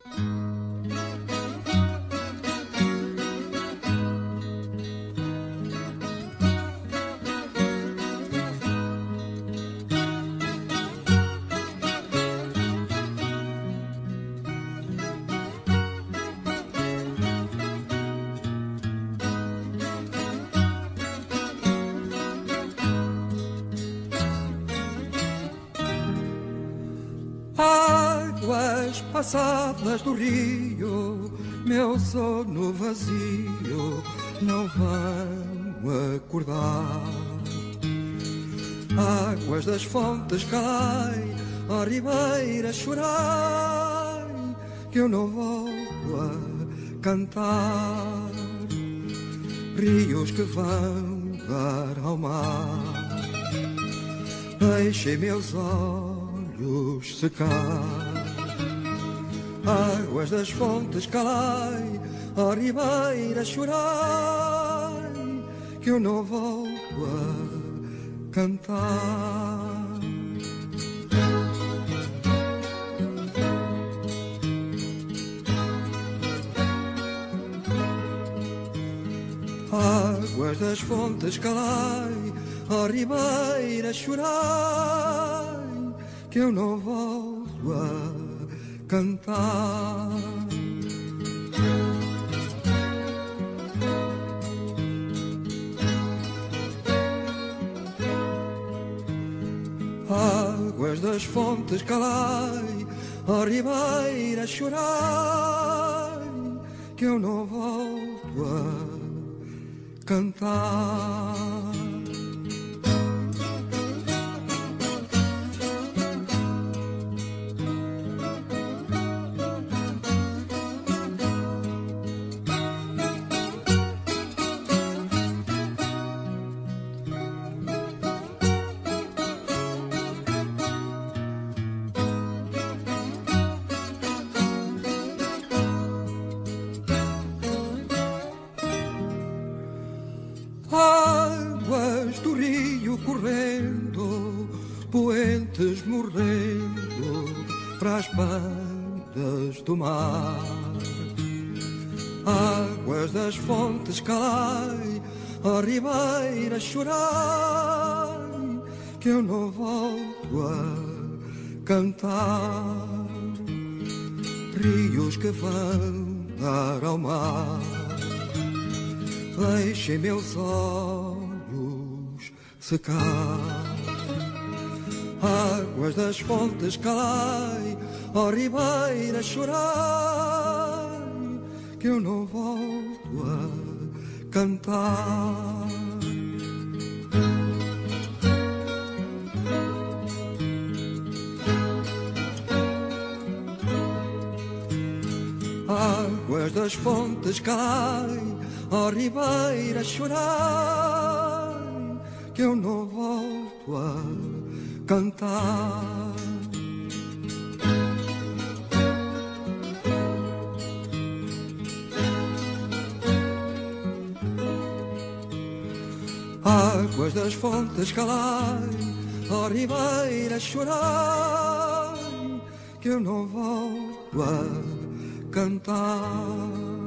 Águas passadas do rio, meu sono vazio não vão acordar. Águas das fontes calai, ó ribeira chorai, que eu não volto a cantar. Rios que vão dar ao mar, deixem meus olhos secar. Águas das fontes calai, ó ribeira chorai, que eu não volto a cantar. Águas das fontes calai, ó ribeira chorai, que eu não volto a cantar. Águas das fontes calai, ó ribeira chorai, que eu não volto a cantar. Águas do rio correndo, poentes morrendo para as bandas do mar. Águas das fontes calai, ó ribeira chorai, que eu não volto a cantar. Rios que vão dar ao mar, deixem meus olhos secar. Águas das fontes calai, ó ribeira chorai, que eu não volto a cantar. Águas das fontes calai, ó ribeira chorai, que eu não volto a cantar. Águas das fontes calai, ó ribeira chorai, que eu não volto a cantar.